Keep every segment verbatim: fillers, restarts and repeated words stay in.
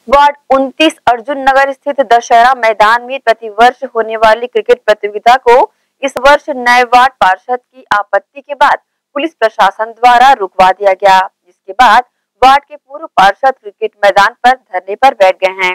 Ward उनतीस अर्जुन नगर स्थित दशहरा मैदान में प्रतिवर्ष होने वाली क्रिकेट प्रतियोगिता को इस वर्ष नए वार्ड पार्षद की आपत्ति के बाद पुलिस प्रशासन द्वारा रुकवा दिया गया, जिसके बाद वार्ड के पूर्व पार्षद क्रिकेट मैदान पर धरने पर बैठ गए हैं।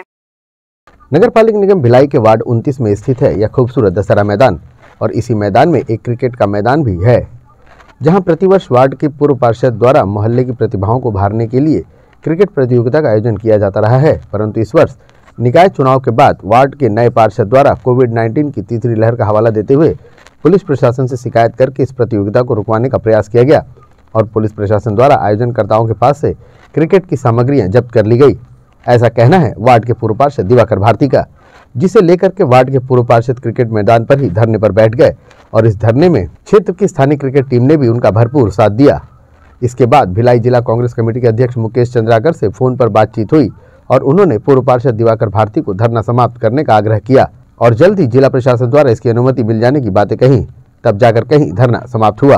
नगर पालिक निगम भिलाई के वार्ड उनतीस में स्थित है यह खूबसूरत दशहरा मैदान और इसी मैदान में एक क्रिकेट का मैदान भी है, जहां प्रतिवर्ष वार्ड के पूर्व पार्षद द्वारा मोहल्ले की प्रतिभाओं को उभारने के लिए क्रिकेट प्रतियोगिता का आयोजन किया जाता रहा है। परंतु इस वर्ष निकाय चुनाव के बाद वार्ड के नए पार्षद द्वारा कोविड नाइन्टीन की तीसरी लहर का हवाला देते हुए पुलिस प्रशासन से शिकायत करके इस प्रतियोगिता को रुकवाने का प्रयास किया गया और पुलिस प्रशासन द्वारा आयोजनकर्ताओं के पास से क्रिकेट की सामग्रियां जब्त कर ली गई। ऐसा कहना है वार्ड के पूर्व पार्षद दिवाकर भारती का, जिसे लेकर के वार्ड के पूर्व पार्षद क्रिकेट मैदान पर ही धरने पर बैठ गए और इस धरने में क्षेत्र की स्थानीय क्रिकेट टीम ने भी उनका भरपूर साथ दिया। इसके बाद भिलाई जिला कांग्रेस कमेटी के अध्यक्ष मुकेश चंद्राकर से फोन पर बातचीत हुई और उन्होंने पूर्व पार्षद दिवाकर भारती को धरना समाप्त करने का आग्रह किया और जल्द ही जिला प्रशासन द्वारा इसकी अनुमति मिल जाने की बातें कही, तब जाकर कहीं धरना समाप्त हुआ।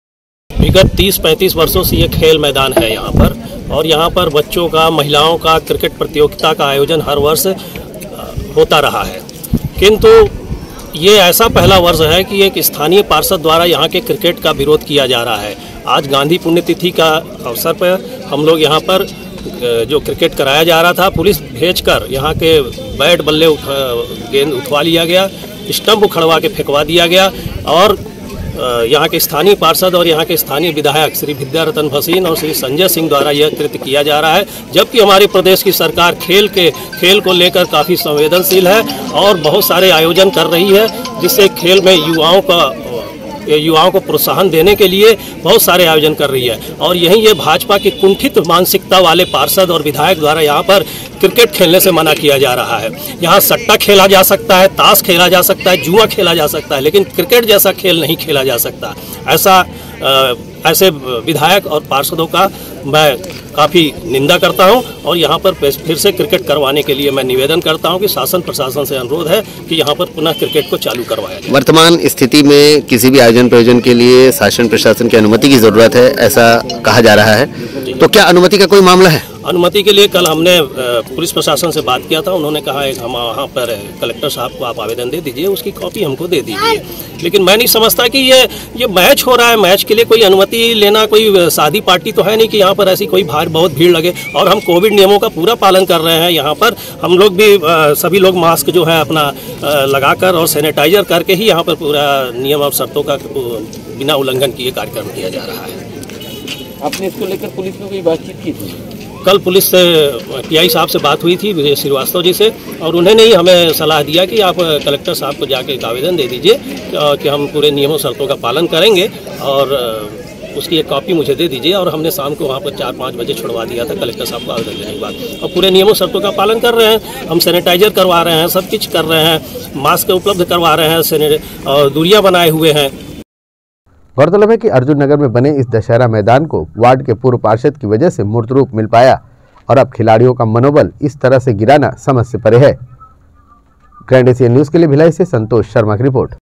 विगत तीस पैंतीस वर्षों से ये खेल मैदान है यहाँ पर और यहाँ पर बच्चों का, महिलाओं का क्रिकेट प्रतियोगिता का आयोजन हर वर्ष होता रहा है, किंतु ये ऐसा पहला वर्ष है कि एक स्थानीय पार्षद द्वारा यहाँ के क्रिकेट का विरोध किया जा रहा है। आज गांधी पुण्यतिथि का अवसर पर हम लोग यहाँ पर जो क्रिकेट कराया जा रहा था, पुलिस भेजकर यहाँ के बैट बल्ले उठा गेंद उठवा लिया गया, स्टंप उखड़वा के फेंकवा दिया गया और यहाँ के स्थानीय पार्षद और यहाँ के स्थानीय विधायक श्री विद्यारतन भसीन और श्री संजय सिंह द्वारा यह कृत्य किया जा रहा है, जबकि हमारे प्रदेश की सरकार खेल के खेल को लेकर काफ़ी संवेदनशील है और बहुत सारे आयोजन कर रही है, जिससे खेल में युवाओं का युवाओं को प्रोत्साहन देने के लिए बहुत सारे आयोजन कर रही है। और यही ये भाजपा की कुंठित मानसिकता वाले पार्षद और विधायक द्वारा यहाँ पर क्रिकेट खेलने से मना किया जा रहा है। यहाँ सट्टा खेला जा सकता है, ताश खेला जा सकता है, जुआ खेला जा सकता है, लेकिन क्रिकेट जैसा खेल नहीं खेला जा सकता। ऐसा आ, ऐसे विधायक और पार्षदों का मैं काफ़ी निंदा करता हूं और यहां पर फिर से क्रिकेट करवाने के लिए मैं निवेदन करता हूं कि शासन प्रशासन से अनुरोध है कि यहां पर पुनः क्रिकेट को चालू करवाया जाए। वर्तमान स्थिति में किसी भी आयोजन प्रयोजन के लिए शासन प्रशासन की अनुमति की जरूरत है, ऐसा कहा जा रहा है, तो क्या अनुमति का कोई मामला है? अनुमति के लिए कल हमने पुलिस प्रशासन से बात किया था, उन्होंने कहा एक हम वहाँ पर कलेक्टर साहब को आप आवेदन दे दीजिए, उसकी कॉपी हमको दे दीजिए। लेकिन मैं नहीं समझता कि ये ये मैच हो रहा है, मैच के लिए कोई अनुमति लेना कोई शादी पार्टी तो है नहीं कि यहाँ पर ऐसी कोई भार बहुत भीड़ लगे। और हम कोविड नियमों का पूरा पालन कर रहे हैं। यहाँ पर हम लोग भी सभी लोग मास्क जो है अपना लगाकर और सैनिटाइजर करके ही यहाँ पर पूरा नियम और शर्तों का बिना उल्लंघन किए कार्यक्रम किया जा रहा है। आपने इसको लेकर पुलिस में कोई बातचीत की थी? कल पुलिस से पीआई साहब से बात हुई थी विजय श्रीवास्तव जी से, और उन्होंने ही हमें सलाह दिया कि आप कलेक्टर साहब को जाके एक आवेदन दे दीजिए कि हम पूरे नियमों शर्तों का पालन करेंगे और उसकी एक कॉपी मुझे दे दीजिए। और हमने शाम को वहाँ पर चार पाँच बजे छुड़वा दिया था कलेक्टर साहब को आवेदन देने के बाद। और पूरे नियमों शर्तों का पालन कर रहे हैं, हम सैनिटाइजर करवा रहे हैं, सब कुछ कर रहे हैं, मास्क उपलब्ध करवा रहे हैं और दूरियाँ बनाए हुए हैं। गौरतलब है कि अर्जुन नगर में बने इस दशहरा मैदान को वार्ड के पूर्व पार्षद की वजह से मूर्त रूप मिल पाया और अब खिलाड़ियों का मनोबल इस तरह से गिराना समझ से परे है। ग्रैंड एशियन न्यूज के लिए भिलाई से संतोष शर्मा की रिपोर्ट।